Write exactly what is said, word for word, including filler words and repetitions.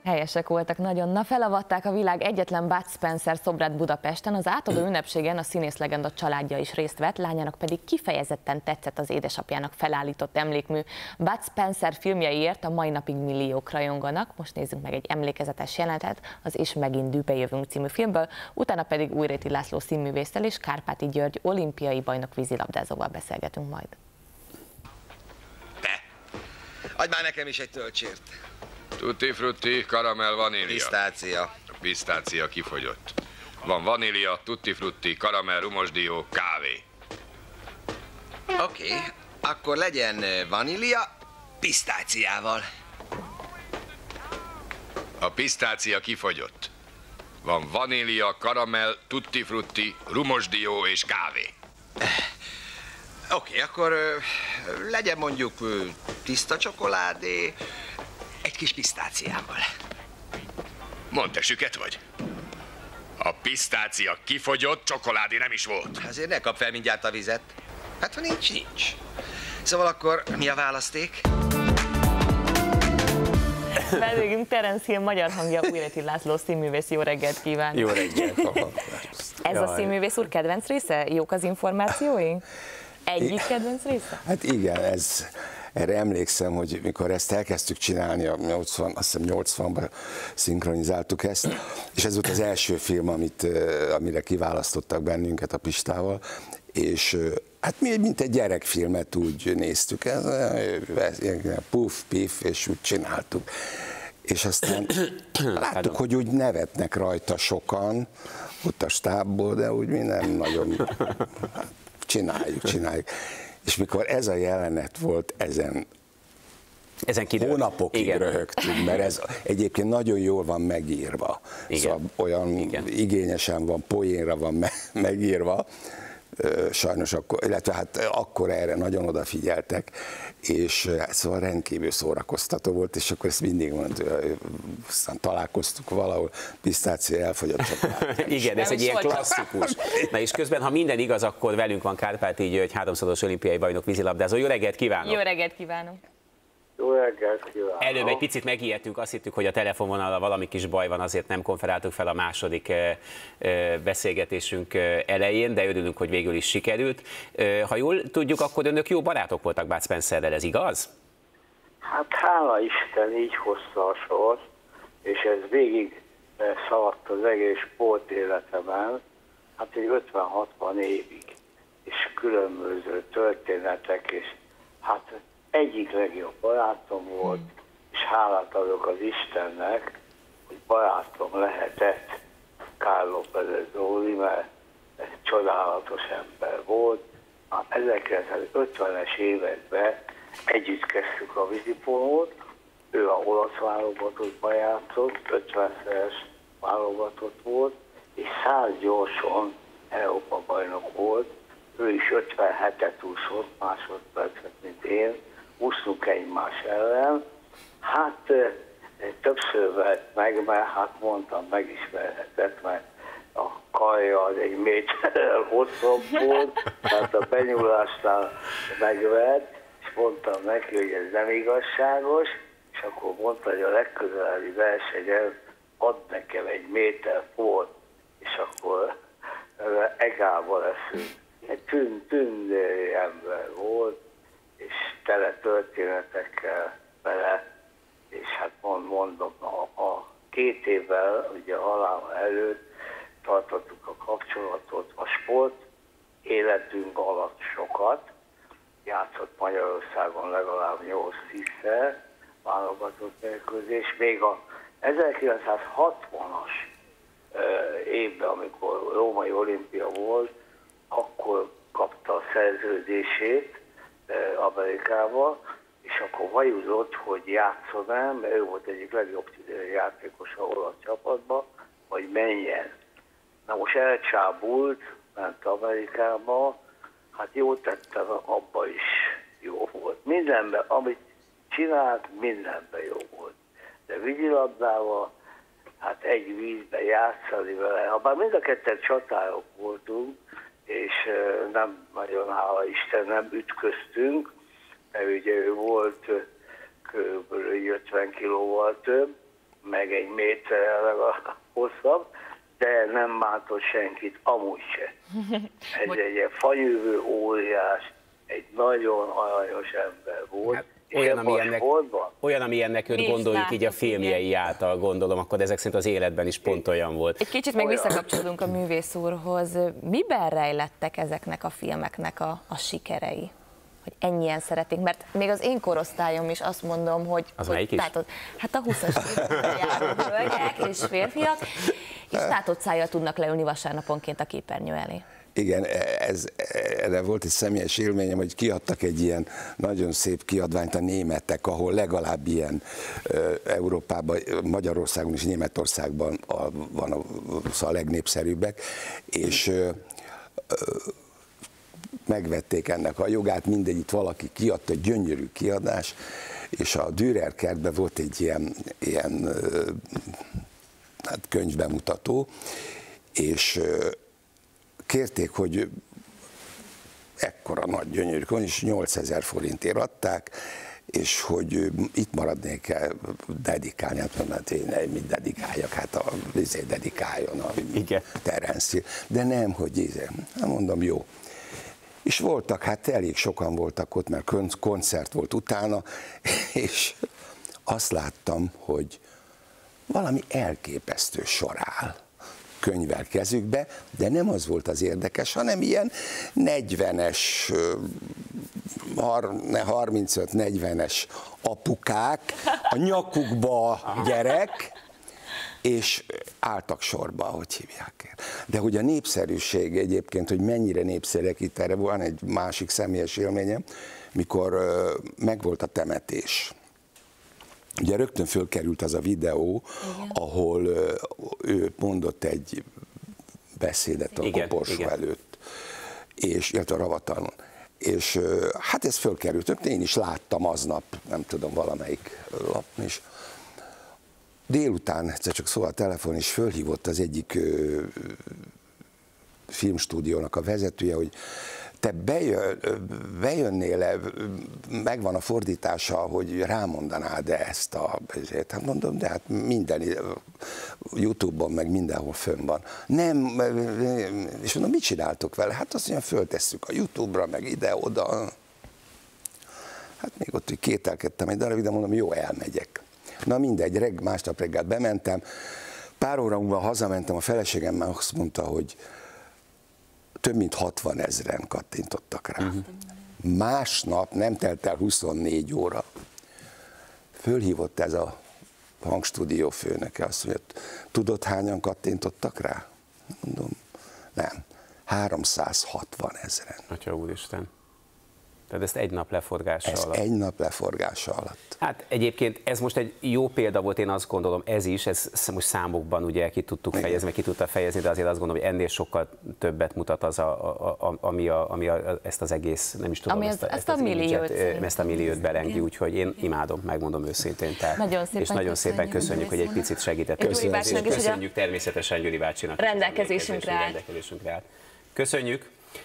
Helyesek voltak nagyon. Na, felavatták a világ egyetlen Bud Spencer szobrát Budapesten, az átadó ünnepségen a színészlegenda családja is részt vett, lányának pedig kifejezetten tetszett az édesapjának felállított emlékmű. Bud Spencer filmjeiért a mai napig milliók rajonganak. Most nézzünk meg egy emlékezetes jelenetet az És megint dűbe jövünk című filmből, utána pedig Újréti László színművésszel és Kárpáti György olimpiai bajnok vízilabdázóval beszélgetünk majd. Te! Adj már nekem is egy töltsért! Tutti frutti, karamell, vanília. Pisztácia. A pisztácia kifogyott. Van vanília, tutti frutti, karamell, rumosdió, kávé. Oké, okay, akkor legyen vanília pisztáciával. A pisztácia kifogyott. Van vanília, karamell, tutti frutti, rumosdió és kávé. Oké, okay, akkor legyen mondjuk tiszta csokoládé, egy kis pisztáciával. Mondd, te süket vagy? A pisztácia kifogyott, csokoládé nem is volt. Azért ne kap fel mindjárt a vizet. Hát ha nincs, nincs. Szóval akkor mi a választék? Vendégünk Terence Hill magyar hangja, Újréti László színművész. Jó reggelt kívánok! Jó reggelt! Ez a színművész úr kedvenc része? Jók az információi? Egyik kedvenc része? Hát igen, ez... Erre emlékszem, hogy mikor ezt elkezdtük csinálni, a nyolcvan, azt hiszem nyolcvanban szinkronizáltuk ezt, és ez volt az első film, amit, amire kiválasztottak bennünket a Pistával, és hát mi mint egy gyerekfilmet úgy néztük, ez, ez puff, piff, és úgy csináltuk. És aztán láttuk, hogy úgy nevetnek rajta sokan, ott a stábból, de úgy mi nem nagyon csináljuk, csináljuk. És mikor ez a jelenet volt, ezen, ezen hónapokig igen. röhögtünk, mert ez egyébként nagyon jól van megírva. Igen. Szóval olyan igen. igényesen van, poénra van me megírva, sajnos akkor, illetve hát akkor erre nagyon odafigyeltek, és szóval rendkívül szórakoztató volt, és akkor ezt mindig mondta, aztán találkoztuk valahol, pisztácia elfogyott csokoládé. Igen, ez egy ilyen klasszikus. Na és közben, ha minden igaz, akkor velünk van Kárpáti György, háromszoros olimpiai bajnok vízilabdázó. Jó reggelt kívánok! Jó reggelt kívánok! Jó reggelt kívánok! Előbb egy picit megijedtünk, azt hittük, hogy a telefonvonalra valami kis baj van, azért nem konferáltuk fel a második beszélgetésünk elején, de örülünk, hogy végül is sikerült. Ha jól tudjuk, akkor önök jó barátok voltak Bud Spencerrel, ez igaz? Hát hála Isten, így hozta a sor, és ez végig szaladt az egész sport életemben, hát egy ötven-hatvan évig, és különböző történetek, és hát egyik legjobb barátom volt, és hálát adok az Istennek, hogy barátom lehetett Carlo Pellezzoli, mert egy csodálatos ember volt. A ezerkilencszázötvenes években együtt kezdtük a vízipolót, ő a olasz válogatottban játszott, ötvenszeres válogatott volt, és száz gyorson Európa bajnok volt, ő is ötvenhetet úszott másodpercet, mint én, úszunk egymás ellen. Hát többször vett meg, mert hát mondtam, megismerhetett, mert a karja az egy méterrel hosszabb volt, tehát a benyúlásnál megvett, és mondtam neki, hogy ez nem igazságos, és akkor mondta, hogy a legközelebbi versenyen ad nekem egy méter volt, és akkor egálba leszünk. Egy tűn, tündéri ember volt, és tele történetekkel vele, és hát mondom, a, a két évvel, ugye a halál előtt tartottuk a kapcsolatot, a sport életünk alatt sokat, játszott Magyarországon legalább nyolc-tízszer válogatott mérkőzés, még a ezerkilencszázhatvanas évben, amikor római olimpia volt, akkor kapta a szerződését Amerikával, és akkor vajuzott, hogy játszon-e, mert ő volt egyik legjobb játékos a olasz csapatban, hogy menjen. Na most elcsábult, ment Amerikába, hát jó tettem, abba is jó volt. Mindenben, amit csinált, mindenben jó volt. De vízilabdával, hát egy vízben játszani vele, habár mind a ketten csatárok voltunk, és nem nagyon, hála Isten, nem ütköztünk, mert ugye ő volt kb. ötven kilóval több, meg egy méterrel a hosszabb, de nem bántott senkit, amúgy se. Ez egy ilyen fanyűvő óriás, egy nagyon aranyos ember volt. Hát, olyan, amilyennek, olyan, amilyennek őt gondoljuk így a filmjei által, gondolom, akkor ezek szerint az életben is pont olyan volt. Egy kicsit meg visszakapcsolódunk a művész úrhoz. Miben rejlettek ezeknek a filmeknek a, a sikerei? Hogy ennyien szeretik, mert még az én korosztályom is azt mondom, hogy... Az hogy melyik is? Tátott, hát a huszas években járó hölgyek és férfiak, és tátott szájjal tudnak leülni vasárnaponként a képernyő elé. Igen, ez, erre volt egy személyes élményem, hogy kiadtak egy ilyen nagyon szép kiadványt a németek, ahol legalább ilyen Európában, Magyarországon és Németországban a, van a, a legnépszerűbbek, és megvették ennek a jogát, mindegyit valaki kiadta, gyönyörű kiadás, és a Dürer kertben volt egy ilyen, ilyen hát könyvbemutató, és kérték, hogy ekkora nagy gyönyörű könyv, és nyolcezer forintért adták, és hogy itt maradnék el dedikálni, hát mondom, hát én mit dedikáljak, hát a vizé dedikáljon a Terence Hill. De nem, hogy íze. Hát mondom, jó. És voltak, hát elég sokan voltak ott, mert koncert volt utána, és azt láttam, hogy valami elképesztő sor áll könyvvel kezükbe, de nem az volt az érdekes, hanem ilyen negyvenes, harmincöt negyvenes apukák, a nyakukba gyerek, és álltak sorba, hogy hívják. De hogy a népszerűség egyébként, hogy mennyire népszerűek itt, erre van egy másik személyes élményem, mikor megvolt a temetés. Ugye rögtön fölkerült az a videó, igen, ahol ő mondott egy beszédet a igen, koporsó igen. előtt, és, illetve a ravatalon. És hát ez fölkerült, én is láttam aznap, nem tudom, valamelyik lapon is. Délután egyszer csak szól a telefon, és fölhívott az egyik ö, filmstúdiónak a vezetője, hogy te bejön, bejönnél-e, megvan a fordítása, hogy rámondanád-e ezt a... Hát mondom, de hát minden, YouTube-on meg mindenhol fönn van. Nem, és mondom, mit csináltok vele? Hát azt mondja, föltesszük a YouTube-ra, meg ide-oda. Hát még ott kételkedtem egy darabig, de mondom, jó, elmegyek. Na mindegy, reg, másnap reggel bementem, pár óra múlva hazamentem, a feleségemmel azt mondta, hogy több mint hatvan ezren kattintottak rá. Uh-huh. Másnap, nem telt el huszonnégy óra, fölhívott ez a hangstúdió főnöke, azt mondja, tudod hányan kattintottak rá? Mondom, nem, háromszázhatvan ezren. Atya úristen. Tehát ezt egy nap leforgása ez alatt. egy nap leforgása alatt. Hát egyébként ez most egy jó példa volt, én azt gondolom, ez is, ez most számokban ugye ki tudtuk igen. fejezni, meg ki tudta fejezni, de azért azt gondolom, hogy ennél sokkal többet mutat az, a, a, a, ami, a, ami a, ezt az egész, nem is tudom, ami ezt, az, ezt, ezt, a ezt, milliót, ezt a milliót belengi, úgyhogy én imádom, megmondom őszintén. Tehát, nagyon szépen és nagyon szépen köszönjük, hogy egy picit segítettünk. Köszönjük, köszönjük természetesen Gyuri bácsinak. Rendelkezésünkre állt. Köszönjük.